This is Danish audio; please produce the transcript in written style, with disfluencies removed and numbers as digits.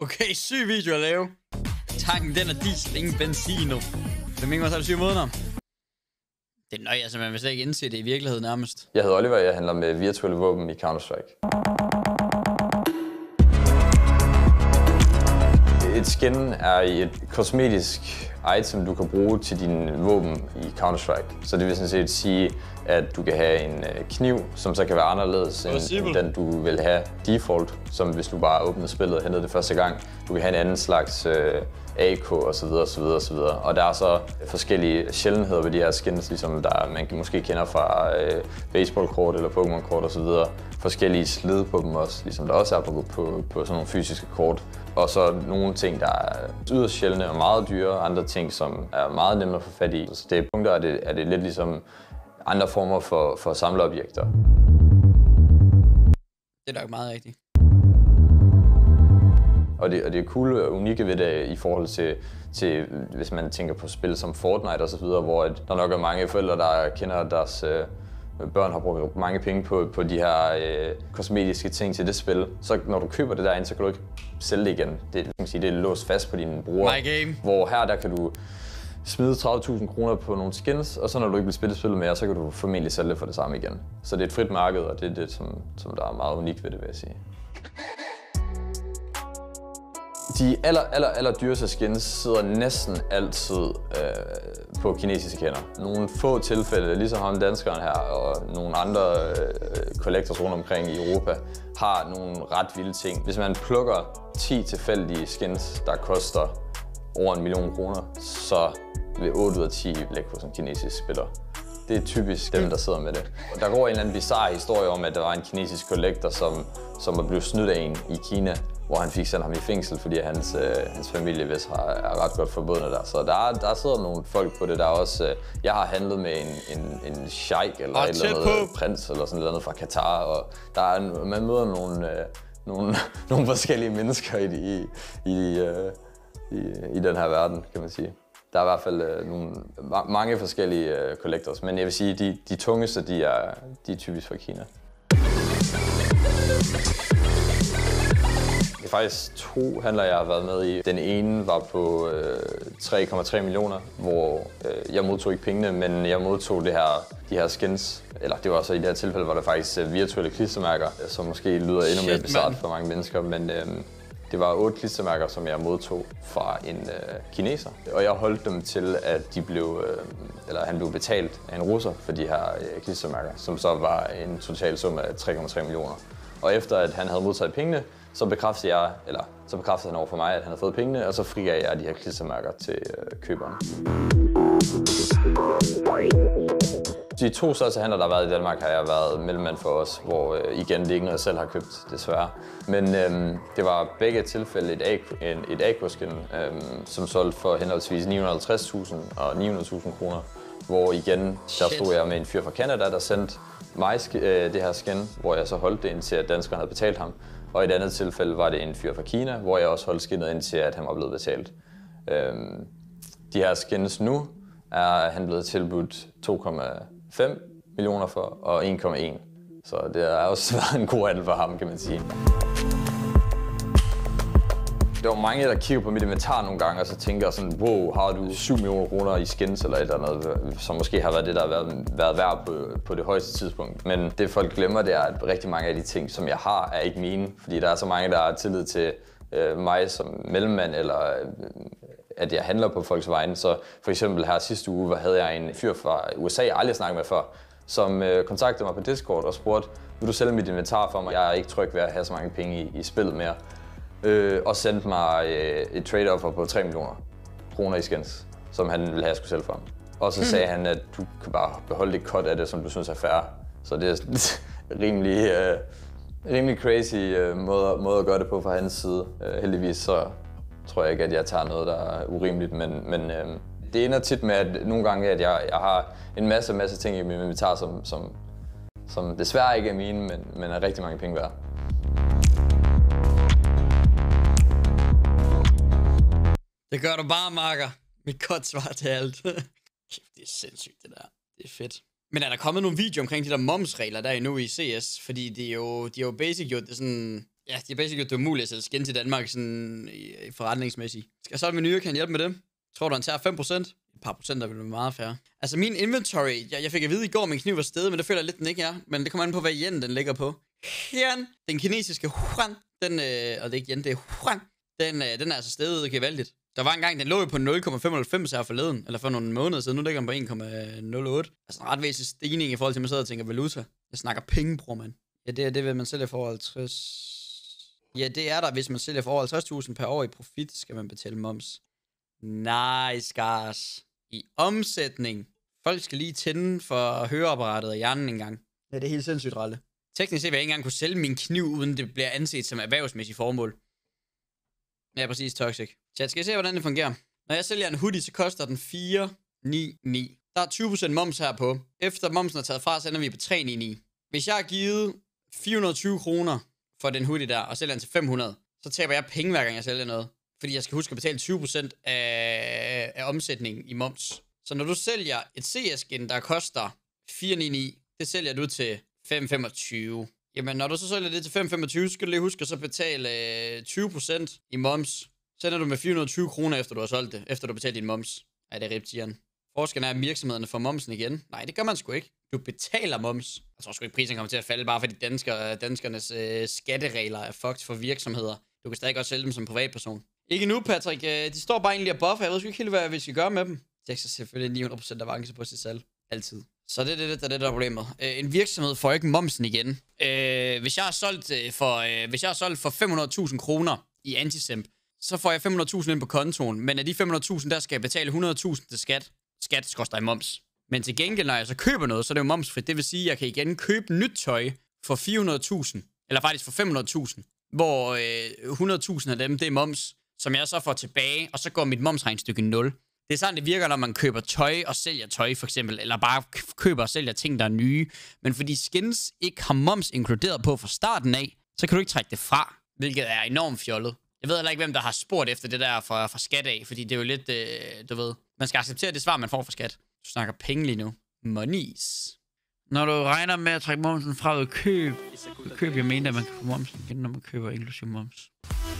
Okay, syg video at lave. Tanken, den er diesel, ingen benzin nu. Flamingo, så er det 7 måneder. Det er nøj, altså man vil slet ikke indse det i virkeligheden nærmest. Jeg hedder Oliver, jeg handler med virtuelle våben i Counter-Strike. Et skin er et kosmetisk item, du kan bruge til dine våben i Counter-Strike. Så det vil sådan set sige, at du kan have en kniv, som så kan være anderledes end den, du vil have default, som hvis du bare åbnede spillet og hentede det første gang. Du kan have en anden slags AK osv. osv. Og der er så forskellige sjældenheder ved de her skins, ligesom man måske kender fra baseballkort eller Pokémon-kort osv. Forskellige slid på dem også, ligesom der også er på sådan nogle fysiske kort. Og så nogle ting, der er yderst sjældne og meget dyre, andre ting, som er meget nemmere at få fat i. Så det er punkter, er det lidt ligesom andre former for samleobjekter. Det er nok meget rigtigt. Og det er cool og unikke ved det i forhold til hvis man tænker på spil som Fortnite osv., hvor der nok er mange forældre, der kender, at deres børn har brugt mange penge på de her kosmetiske ting til det spil. Så når du køber det derinde, så kan du ikke sælge det igen. Det er låst fast på dine brugere. Hvor her der kan du smide 30.000 kroner på nogle skins, og så når du ikke vil spille spillet mere, så kan du formentlig sælge det for det samme igen. Så det er et frit marked, og det er det, som der er meget unikt ved det, vil jeg sige. De aller dyreste skins sidder næsten altid på kinesiske hænder. Nogle få tilfælde, ligesom ham danskeren her og nogle andre collectors rundt omkring i Europa, har nogle ret vilde ting. Hvis man plukker 10 tilfældige skins, der koster over 1 million kroner, så vil 8 ud af 10 ligge hos en kinesisk spiller. Det er typisk dem, der sidder med det. Der går en eller anden bizarre historie om, at der var en kinesisk collector, som var blevet snydt af en i Kina, hvor han fik sendt ham i fængsel, fordi hans familie vist er ret godt forbundet der. Så der sidder nogle folk på det. Der er også, jeg har handlet med en sheik eller et eller andet prins eller sådan noget fra Katar, og man møder nogle forskellige mennesker i den her verden, kan man sige. Der er i hvert fald mange forskellige collectors, men jeg vil sige, de tungeste, de er typisk fra Kina. Det er faktisk 2 handler, jeg har været med i. Den ene var på 3,3 millioner, hvor jeg modtog ikke pengene, men jeg modtog de her skins. Eller det var så i det her tilfælde, var der faktisk virtuelle klistermærker, som måske lyder endnu mere bizarrt for mange mennesker, men det var 8 klistermærker, som jeg modtog fra en kineser. Og jeg holdt dem til, at han blev betalt af en russer for de her klistermærker, som så var en total sum af 3,3 millioner. Og efter at han havde modtaget pengene, så bekræftede han over for mig, at han havde fået pengene, og så frigav jeg de her klistermærker til køberen. De 2 største handler, der har været i Danmark, har jeg været mellemmand for os, hvor igen, det er ikke noget, jeg selv har købt, desværre. Men det var begge tilfælde et AK-skin, som solgte for henholdsvis 950.000 og 900.000 kroner, hvor igen, der stod jeg med en fyr fra Canada, der sendte mig det her skin, hvor jeg så holdt det indtil, at danskeren havde betalt ham. Og i et andet tilfælde var det en fyr fra Kina, hvor jeg også holdt skinnet indtil, at han var blevet betalt. De her skins nu er han blevet tilbudt 2,5 millioner for og 1,1. Så det har også været en god handel for ham, kan man sige. Der var mange, der kigger på mit inventar nogle gange, og så tænker sådan, wow, har du 7 millioner kroner i skins eller et eller andet, som måske har været det, der har været værd på det højeste tidspunkt. Men det folk glemmer, det er, at rigtig mange af de ting, som jeg har, er ikke mine. Fordi der er så mange, der har tillid til mig som mellemmand, eller at jeg handler på folks vegne. Så for eksempel her sidste uge havde jeg en fyr fra USA, jeg aldrig snakket med før, som kontaktede mig på Discord og spurgte, vil du sælge mit inventar for mig? Jeg er ikke tryg ved at have så mange penge i spillet mere. Og sendte mig et trade-offer på 3 millioner kroner i skins, som han ville have, jeg skulle sælge for ham. Og så sagde han, at du kan bare beholde det cut af det, som du synes er fair. Så det er rimelig crazy måde at gøre det på fra hans side. Heldigvis så tror jeg ikke, at jeg tager noget, der er urimeligt, men det ender tit med, at nogle gange, at jeg har en masse ting i min inventar, som desværre ikke er mine, men er rigtig mange penge værd. Det gør du bare, Marker. Mit godt svar til alt. Det er sindssygt, det der. Det er fedt. Men er der kommet nogle videoer omkring de der momsregler der endnu i CS? Fordi de er jo basic jo det sådan... Ja, det er basically, det er umuligt at sætte skins i Danmark sådan forretningsmæssigt. Skal så med nye kan hjælpe med det? Tror du, han tager 5%? Et par procenter vil være meget fair. Altså min inventory, jeg fik at vide i går, min kniv var stedet, men det føler jeg lidt, den ikke er. Men det kommer an på, hvad yen den ligger på. Yen, den kinesiske yuan, den, og det er ikke yen, det er yuan, den er altså stedet gevaldigt. Der var engang, den lå jo på 0,95 her forleden, eller for nogle måneder siden. Nu ligger den på 1,08. Altså en ret væsentlig stigning i forhold til, at man sidder og tænker valuta. Jeg snakker penge, bror, man. Ja, det er det, man sælger for over 50. Ja, det er der, hvis man sælger for over 50.000 per år i profit, skal man betale moms. Nice, guys. I omsætning. Folk skal lige tænde for høreapparatet og hjernen engang. Ja, det er helt sindssygt, Ralle. Teknisk set vil jeg ikke engang kunne sælge min kniv, uden det bliver anset som erhvervsmæssigt formål. Ja, præcis, Toxic. Chat, skal I se, hvordan det fungerer? Når jeg sælger en hoodie, så koster den 499. Der er 20% moms herpå. Efter momsen er taget fra, så ender vi på 399. Hvis jeg har givet 420 kroner for den hoodie der, og sælger den til 500, så taber jeg penge, hver gang jeg sælger noget. Fordi jeg skal huske at betale 20% af omsætningen i moms. Så når du sælger et CS-skin, der koster 499, det sælger du til 525. Jamen, når du så sælger det til 525, så skal du lige huske at så betale 20% i moms. Så ender du med 420 kroner, efter du har solgt det, efter du har betalt din moms. Ej, det er riptieren. Forskellen er, at virksomhederne får momsen igen. Nej, det gør man sgu ikke. Du betaler moms. Jeg tror sgu ikke, prisen kommer til at falde, bare fordi danskernes skatteregler er fucked for virksomheder. Du kan stadig godt sælge dem som privatperson. Ikke nu, Patrick. De står bare egentlig og buffer. Jeg ved sgu ikke helt, hvad vi skal gøre med dem. Det er selvfølgelig 900% avance på sit salg. Altid. Så det er det, der er problemet. En virksomhed får ikke momsen igen. Hvis jeg har solgt for 500.000 kroner i Antisemp, så får jeg 500.000 ind på kontoen. Men af de 500.000, der skal jeg betale 100.000 til skat. Skat koster i moms. Men til gengæld, når jeg så køber noget, så er det jo momsfrit. Det vil sige, at jeg kan igen købe nyt tøj for 400.000. Eller faktisk for 500.000. Hvor 100.000 af dem, det er moms, som jeg så får tilbage. Og så går mit momsregnstykke 0. Det er sådan, det virker, når man køber tøj og sælger tøj, for eksempel. Eller bare køber og sælger ting, der er nye. Men fordi skins ikke har moms inkluderet på fra starten af, så kan du ikke trække det fra. Hvilket er enormt fjollet. Jeg ved heller ikke, hvem der har spurgt efter det der fra skat af. Fordi det er jo lidt, du ved. Man skal acceptere det svar, man får fra skat. Du snakker penge lige nu. Monies. Når du regner med at trække momsen fra ved køb, jeg mener, at man kan få momsen igen, når man køber inklusiv moms.